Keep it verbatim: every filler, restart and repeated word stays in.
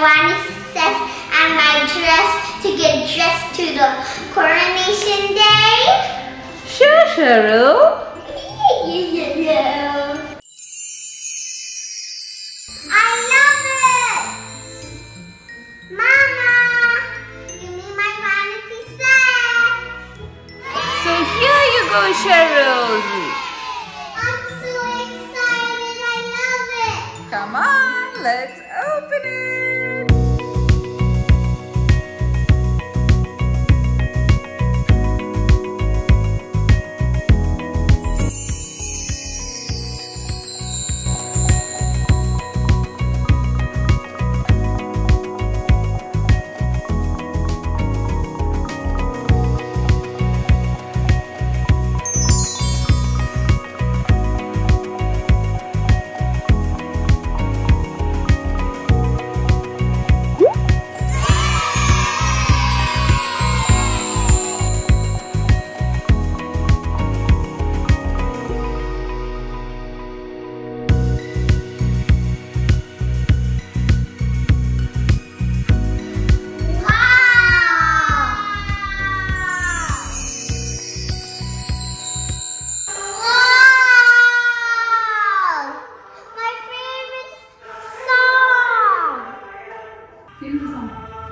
vanity set and my dress to get dressed to the coronation day? Sure, Cheryl. I love it! Mama, give me my vanity set. So here you go, Cheryl. I'm so excited. I love it. Come on, let's open it. Sing the song.